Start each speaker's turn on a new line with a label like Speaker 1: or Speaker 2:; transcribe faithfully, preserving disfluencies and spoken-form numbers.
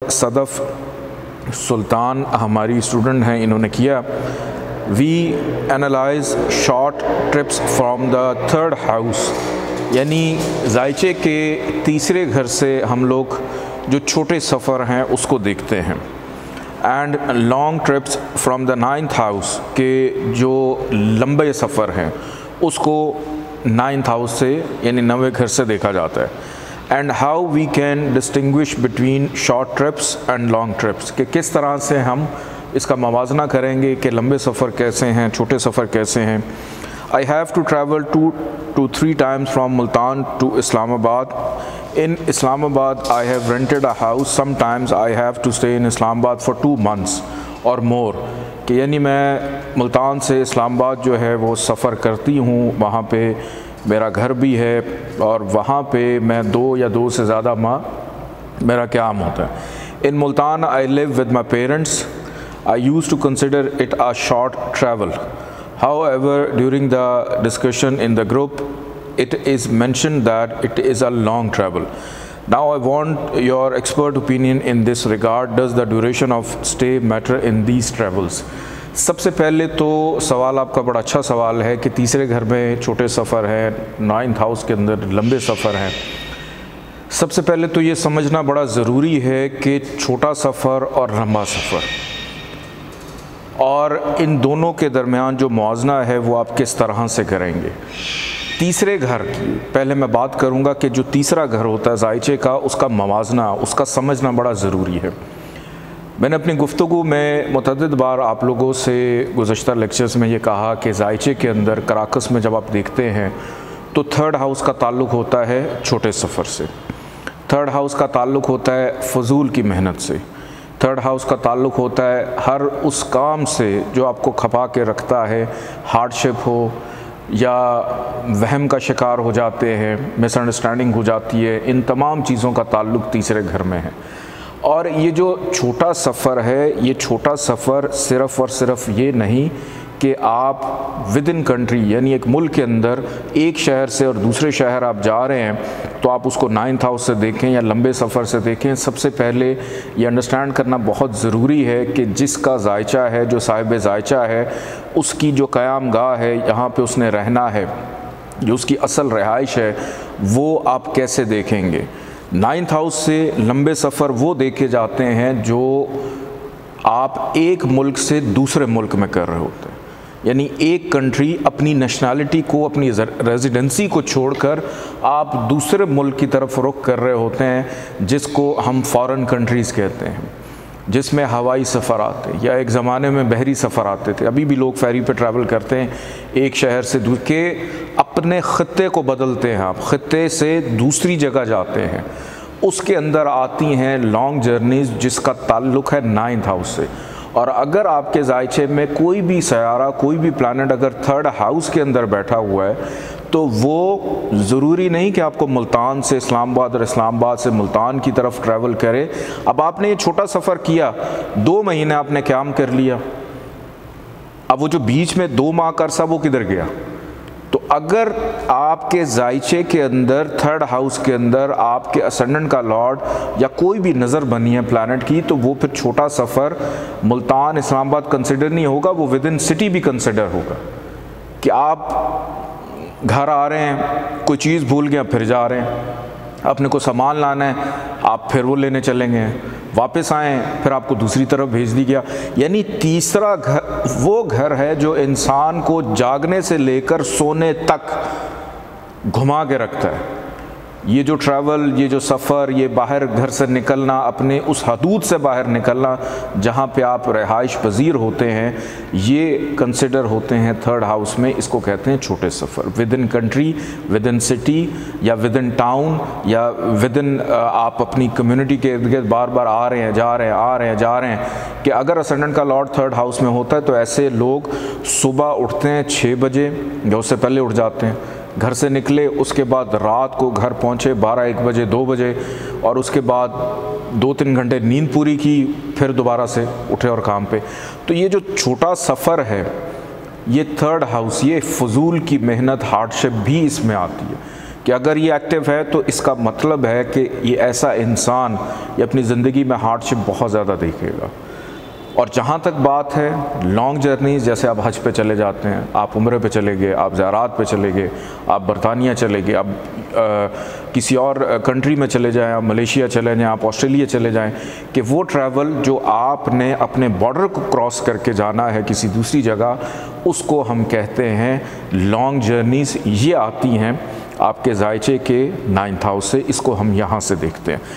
Speaker 1: सदफ़ सुल्तान हमारी स्टूडेंट हैं, इन्होंने किया। We analyse short trips from the third house, यानी जायचे के तीसरे घर से हम लोग जो छोटे सफ़र हैं उसको देखते हैं। And long trips from the ninth house के जो लंबे सफ़र हैं उसको नाइन्थ हाउस से यानी नवे घर से देखा जाता है। And how we can distinguish between short trips and long trips, कि किस तरह से हम इसका मवाजना करेंगे कि लंबे सफ़र कैसे हैं, छोटे सफ़र कैसे हैं। I have to travel two to three times from Multan to Islamabad. In Islamabad, I have rented a house. Sometimes I have to stay in Islamabad for two months or more. कि यानी मैं मुल्तान से इस्लामाबाद जो है वो सफ़र करती हूँ, वहाँ पे मेरा घर भी है और वहाँ पे मैं दो या दो से ज़्यादा माह मेरा क़याम होता है। In Multan, I live with my parents. I used to consider it a short travel. However, during the discussion in the group, it is mentioned that it is a long travel. Now I want your expert opinion in this regard. Does the duration of stay matter in these travels? सबसे पहले तो सवाल आपका बड़ा अच्छा सवाल है कि तीसरे घर में छोटे सफ़र हैं, नाइन्थ हाउस के अंदर लंबे सफ़र हैं। सबसे पहले तो ये समझना बड़ा ज़रूरी है कि छोटा सफ़र और लंबा सफ़र और इन दोनों के दरमियान जो मुआवजना है वो आप किस तरह से करेंगे। तीसरे घर की पहले मैं बात करूंगा कि जो तीसरा घर होता है जायचे का, उसका मवाजना, उसका समझना बड़ा ज़रूरी है। मैंने अपनी गुफ्तगू में मुतअद्दिद बार आप लोगों से गुज़श्ता लेक्चर्स में ये कहा कि जायचे के अंदर कराकस में जब आप देखते हैं तो थर्ड हाउस का ताल्लुक़ होता है छोटे सफ़र से, थर्ड हाउस का ताल्लुक़ होता है फजूल की मेहनत से, थर्ड हाउस का ताल्लुक़ होता है हर उस काम से जो आपको खपा के रखता है, हार्डशिप हो या वहम का शिकार हो जाते हैं, मिसअंडरस्टैंडिंग हो जाती है, इन तमाम चीज़ों का ताल्लुक़ तीसरे घर में है। और ये जो छोटा सफ़र है, ये छोटा सफ़र सिर्फ़ और सिर्फ ये नहीं कि आप विद इन कंट्री यानी एक मुल्क के अंदर एक शहर से और दूसरे शहर आप जा रहे हैं तो आप उसको नाइन्थ हाउस से देखें या लंबे सफ़र से देखें। सबसे पहले ये अंडरस्टैंड करना बहुत ज़रूरी है कि जिसका जायचा है, जो साहिब जायचा है, उसकी जो क़याम गाह है, यहाँ पे उसने रहना है, जो उसकी असल रिहाइश है, वो आप कैसे देखेंगे। नाइन्थ हाउस से लंबे सफ़र वो देखे जाते हैं जो आप एक मुल्क से दूसरे मुल्क में कर रहे होते हैं, यानी एक कंट्री अपनी नेशनैलिटी को, अपनी रेजिडेंसी को छोड़कर आप दूसरे मुल्क की तरफ रुख कर रहे होते हैं, जिसको हम फॉरेन कंट्रीज़ कहते हैं, जिसमें हवाई सफ़र आते हैं या एक ज़माने में बहरी सफ़र आते थे। अभी भी लोग फेरी पे ट्रैवल करते हैं, एक शहर से दूसरे के अपने ख़त्ते को बदलते हैं, आप ख़त्ते से दूसरी जगह जाते हैं, उसके अंदर आती हैं लॉन्ग जर्नीज़ जिसका ताल्लुक़ है नाइन्थ हाउस से। और अगर आपके जायचे में कोई भी सयारा, कोई भी प्लानट अगर थर्ड हाउस के अंदर बैठा हुआ है तो वो ज़रूरी नहीं कि आपको मुल्तान से इस्लामाबाद और इस्लामाबाद से मुल्तान की तरफ ट्रैवल करे। अब आपने ये छोटा सफ़र किया, दो महीने आपने क़याम कर लिया, अब वो जो बीच में दो माह का अरसा वो किधर गया। तो अगर आपके जायचे के अंदर थर्ड हाउस के अंदर आपके असेंडेंट का लॉर्ड या कोई भी नज़र बनी है प्लानट की, तो वो फिर छोटा सफ़र मुल्तान इस्लामाबाद कंसिडर नहीं होगा, वो विद इन सिटी भी कंसिडर होगा। कि आप घर आ रहे हैं, कोई चीज़ भूल गया, फिर जा रहे हैं, अपने को सामान लाना है, आप फिर वो लेने चलेंगे, वापस आएँ, फिर आपको दूसरी तरफ भेज दी गया। यानी तीसरा घर वो घर है जो इंसान को जागने से लेकर सोने तक घुमा के रखता है। ये जो ट्रैवल, ये जो सफ़र, ये बाहर घर से निकलना, अपने उस हदूद से बाहर निकलना जहाँ पे आप रिहाइश पजीर होते हैं, ये कंसिडर होते हैं थर्ड हाउस में। इसको कहते हैं छोटे सफ़र, within country, within city या विद इन टाउन या विद इन आप अपनी कम्युनिटी के इर्द गिर्द बार बार आ रहे हैं, जा रहे हैं, आ रहे हैं, जा रहे हैं। कि अगर असेंडेंट का लॉर्ड थर्ड हाउस में होता है तो ऐसे लोग सुबह उठते हैं छः बजे या उससे पहले उठ जाते हैं, घर से निकले, उसके बाद रात को घर पहुँचे बारह एक बजे, दो बजे, और उसके बाद दो तीन घंटे नींद पूरी की, फिर दोबारा से उठे और काम पे। तो ये जो छोटा सफ़र है, ये थर्ड हाउस, ये फजूल की मेहनत, हार्डशिप भी इसमें आती है कि अगर ये एक्टिव है तो इसका मतलब है कि ये ऐसा इंसान ये अपनी ज़िंदगी में हार्डशिप बहुत ज़्यादा देखेगा। और जहाँ तक बात है लॉन्ग जर्नी, जैसे आप हज पे चले जाते हैं, आप उम्रे पे चले गए, आप ज़ियारात पे चले गए, आप बरतानिया चले गए, आप आ, किसी और कंट्री में चले जाएं, आप मलेशिया चले जाएं, आप ऑस्ट्रेलिया चले जाएं, कि वो ट्रैवल जो आपने अपने बॉर्डर को क्रॉस करके जाना है किसी दूसरी जगह, उसको हम कहते हैं लॉन्ग जर्नीज़। ये आती हैं आपके जायचे के नाइन्थ हाउस से, इसको हम यहाँ से देखते हैं।